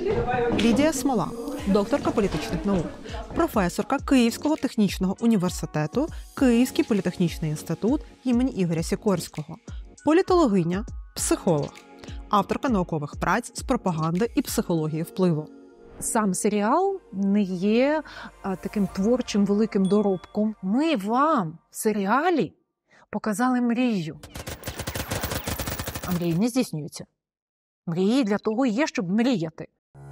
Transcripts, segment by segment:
Лідія Смола, докторка політичних наук, професорка Київського технічного університету, Київський політехнічний інститут імені Ігоря Сікорського, політологиня, психолог, авторка наукових праць з пропаганди і психології впливу. Сам серіал не є таким творчим великим доробком. Ми вам в серіалі показали мрію. А мрії не здійснюються. Мрії для того і є, щоб мріяти.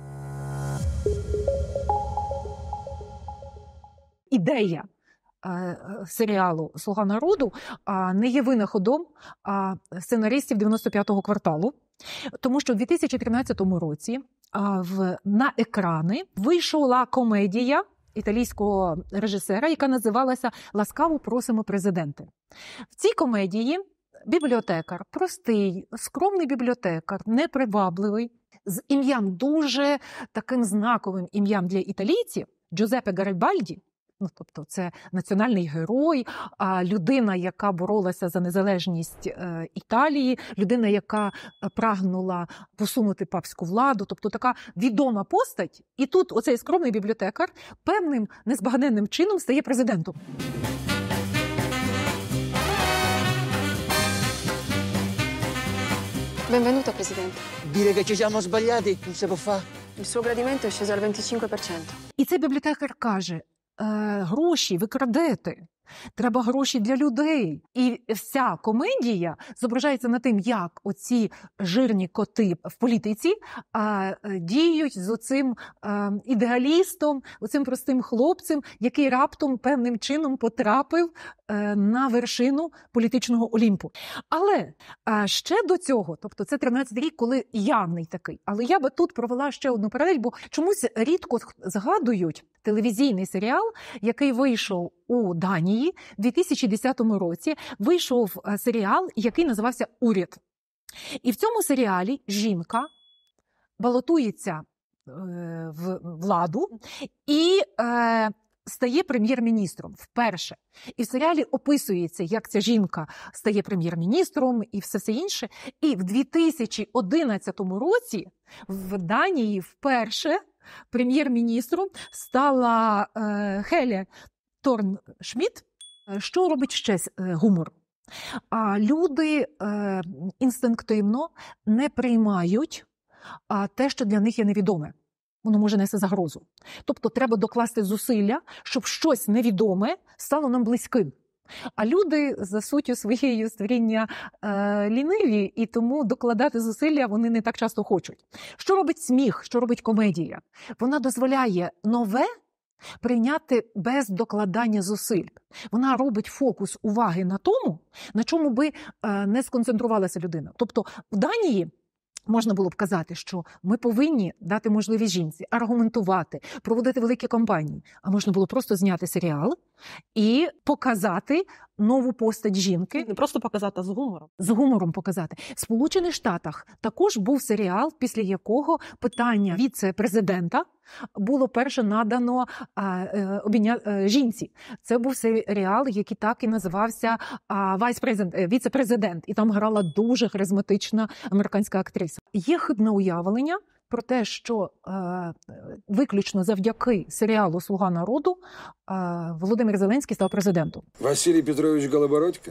Ідея серіалу «Слуга народу» не є винаходом сценаристів 95-го кварталу, тому що в 2013 році на екрани вийшла комедія італійського режисера, яка називалася «Ласкаво просимо президенте». В цій комедії бібліотекар, простий, скромний бібліотекар, непривабливий, з ім'ям дуже таким знаковим ім'ям для італійців, Джузеппе Гарібальді, тобто це національний герой, людина, яка боролася за незалежність Італії, людина, яка прагнула посунути папську владу, тобто така відома постать. І тут оцей скромний бібліотекар певним незбагненним чином стає президентом. Benvenuto, Presidente. Dire che ci siamo sbagliati non si può fare. Il suo gradimento è sceso al 25%. І цей бібліотекар каже, гроші ви крадете, треба гроші для людей. І вся комедія зображається на тим, як оці жирні коти в політиці діють з оцим ідеалістом, оцим простим хлопцем, який раптом певним чином потрапив на вершину політичного Олімпу. Але ще до цього, тобто це 13-й рік, коли явний такий. Але я би тут провела ще одну паралель, бо чомусь рідко згадують телевізійний серіал, який вийшов у Данії в 2010 році. Вийшов серіал, який називався «Уряд». І в цьому серіалі жінка балотується в владу і стає прем'єр-міністром вперше. І в серіалі описується, як ця жінка стає прем'єр-міністром і все інше. І в 2011 році в Данії вперше прем'єр-міністром стала Хеле Торн-Шмідт. Що робить ще гумор? Люди інстинктивно не приймають те, що для них є невідоме. Воно може нести загрозу. Тобто треба докласти зусилля, щоб щось невідоме стало нам близьким. А люди за суттю своєю створіння ліниві, і тому докладати зусилля вони не так часто хочуть. Що робить сміх, що робить комедія? Вона дозволяє нове прийняти без докладання зусиль. Вона робить фокус уваги на тому, на чому би не сконцентрувалася людина. Тобто в Данії можна було б казати, що ми повинні дати можливість жінці аргументувати, проводити великі кампанії. А можна було просто зняти серіал і показати нову постать жінки. Не просто показати, а з гумором. З гумором показати. В Сполучених Штатах також був серіал, після якого питання віце-президента було перше надано жінці. Це був серіал, який так і називався «Віце-президент». І там грала дуже харизматична американська актриса. Є хибне уявлення про те, що виключно завдяки серіалу «Слуга народу» Володимир Зеленський став президентом. Василий Петрович Голобородько?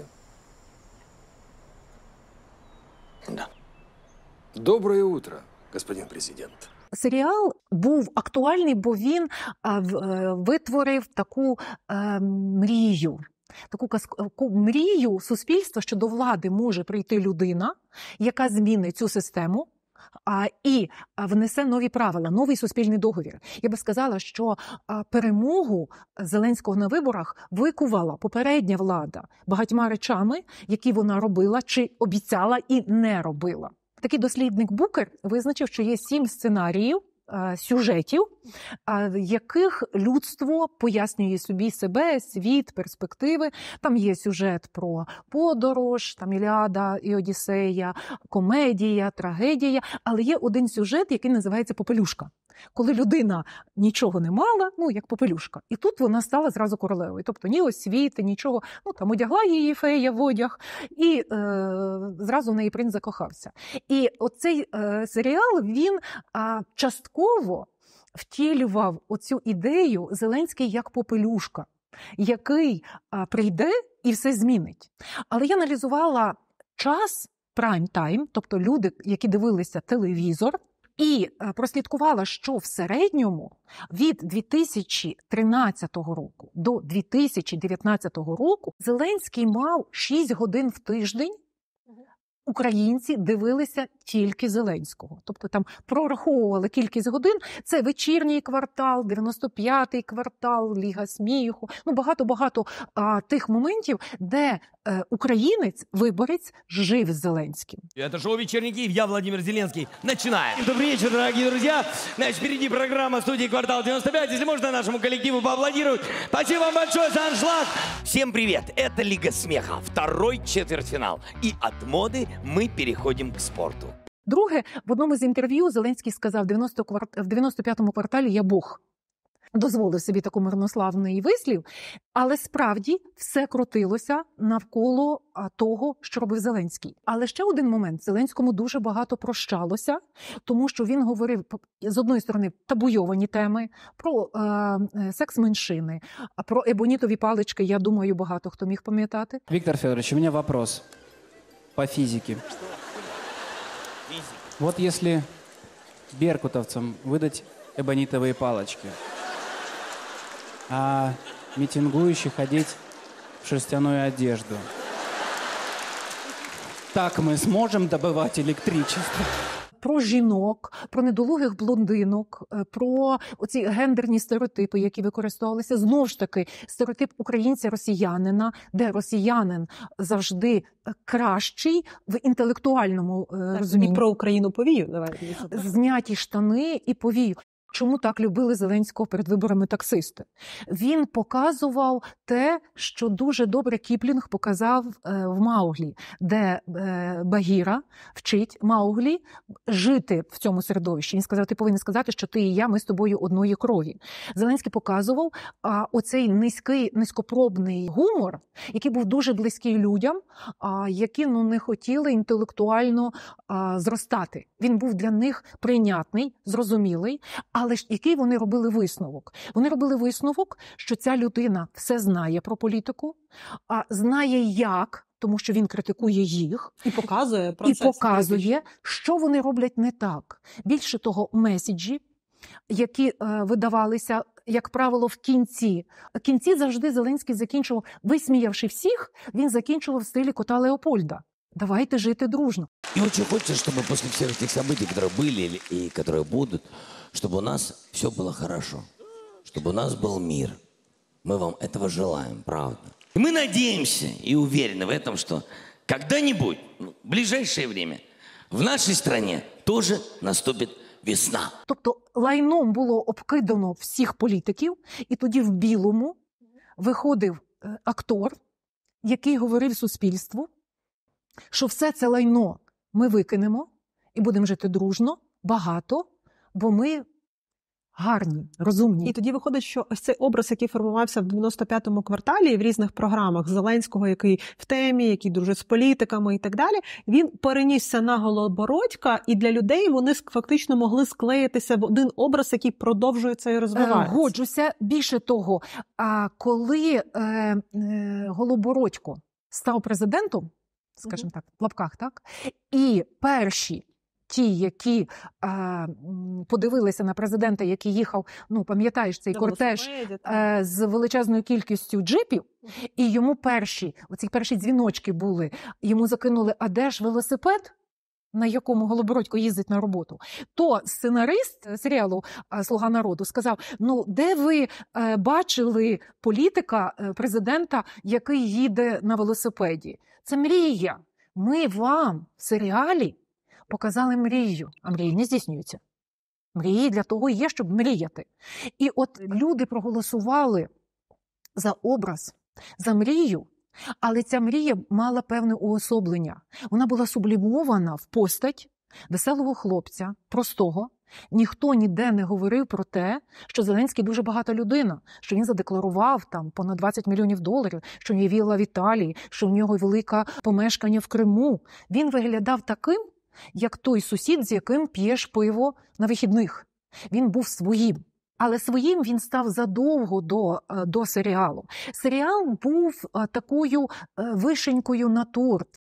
Да. Доброе утро, господин президент. Серіал був актуальний, бо він витворив таку мрію. Таку мрію суспільства, що до влади може прийти людина, яка змінить цю систему, і внесе нові правила, новий суспільний договір. Я би сказала, що перемогу Зеленського на виборах викувала попередня влада багатьма речами, які вона робила чи обіцяла і не робила. Такий дослідник Букер визначив, що є 7 сценаріїв, сюжетів, в яких людство пояснює собі себе, світ, перспективи. Там є сюжет про подорож, там Іліада і Одіссея, комедія, трагедія, але є один сюжет, який називається «Попелюшка». Коли людина нічого не мала, як попелюшка. І тут вона стала зразу королевою. Тобто ні освіти, нічого. Там одягла її фея в одяг, і зразу в неї принц закохався. І оцей серіал, він частково частково втілював оцю ідею Зеленський як попелюшка, який прийде і все змінить. Але я аналізувала час, прайм-тайм, тобто люди, які дивилися телевізор, і прослідкувала, що в середньому від 2013 року до 2019 року Зеленський мав 6 годин в тиждень. Українці дивилися тільки Зеленського. Тобто там прораховували кількість годин. Це вечірній квартал, 95-й квартал, Ліга сміху. Багато-багато тих моментів, де українець, виборець, жив з Зеленським. Это шоу «Вечерний Киев». Я Владимир Зеленский. Начинаем. Добрый вечер, дорогие друзья. Значит, впереди программа студии «Квартал 95». Если можно, нашему коллективу поаплодировать. Спасибо вам большое за аншлаг. Всем привет. Это Лига смеха. Второй четвертьфинал. И от моды мы переходим к спорту. Друге, в одному з інтерв'ю Зеленський сказав, в 95-му кварталі я Бог. Дозволив собі таку марнославний вислів, але справді все крутилося навколо того, що робив Зеленський. Але ще один момент. Зеленському дуже багато прощалося, тому що він говорив, з одної сторони, табуйовані теми, про секс-меншини, про ебонітові палички, я думаю, багато хто міг пам'ятати. Виктор Федорович, у меня вопрос по физике. Вот если беркутовцам выдать эбонитовые палочки, а митингующих одеть в шерстяную одежду, так мы сможем добывать электричество? Про жінок, про недолугих блондинок, про оці гендерні стереотипи, які використовувалися. Знову ж таки, стереотип українця-росіянина, де росіянин завжди кращий в інтелектуальному розумінні. І про Україну повію. Давай. Зняті штани і повію. Чому так любили Зеленського перед виборами таксисти? Він показував те, що дуже добре Кіплінг показав в Мауглі, де Багіра вчить Мауглі жити в цьому середовищі. Він сказав, ти повинен сказати, що ти і я, ми з тобою одної крові. Зеленський показував оцей низькопробний гумор, який був дуже близький людям, які не хотіли інтелектуально зростати. Він був для них прийнятний, зрозумілий, але ж який вони робили висновок? Вони робили висновок, що ця людина все знає про політику, знає як, тому що він критикує їх. І показує процес. І показує, що вони роблять не так. Більше того, меседжі, які видавалися, як правило, в кінці. В кінці завжди Зеленський закінчував, висміявши всіх, він закінчував в стилі кота Леопольда. Давайте жити дружно. И очень хочется, чтобы после всех этих событий, которые были и которые будут, чтобы у нас все было хорошо, чтобы у нас был мир. Мы вам этого желаем, правда. И мы надеемся и уверены в этом, что когда-нибудь, в ближайшее время, в нашей стране тоже наступит весна. Тобто лайном було обкидано всіх політиків, і тоді в білому виходив актор, який говорив суспільству, що все це лайно ми викинемо і будемо жити дружно, багато, бо ми гарні, розумні. І тоді виходить, що ось цей образ, який формувався в 95-му кварталі в різних програмах Зеленського, який в темі, який дружить з політиками і так далі, він перенісся на Голобородька, і для людей вони фактично могли склеїтися в один образ, який продовжується і розвивається. Годжуся. Більше того, коли Голобородько став президентом, скажімо так, в лапках, так, і перші ті, які подивилися на президента, який їхав, пам'ятаєш, цей кортеж з величезною кількістю джипів, і йому оці перші дзвіночки були, йому закинули, а де ж велосипед, на якому Голобородько їздить на роботу, то сценарист серіалу «Слуга народу» сказав, де ви бачили політика, президента, який їде на велосипеді? Це мрія. Ми вам в серіалі показали мрію, а мрії не здійснюються. Мрії для того є, щоб мріяти. І от люди проголосували за образ, за мрію, але ця мрія мала певне уособлення. Вона була сублімована в постать веселого хлопця, простого. Ніхто ніде не говорив про те, що Зеленський дуже багата людина, що він задекларував там понад $20 мільйонів, що в нього вілла в Італії, що в нього велике помешкання в Криму. Він виглядав таким, як той сусід, з яким п'єш пиво на вихідних. Він був своїм. Але своїм він став задовго до серіалу. Серіал був такою вишенькою на торт.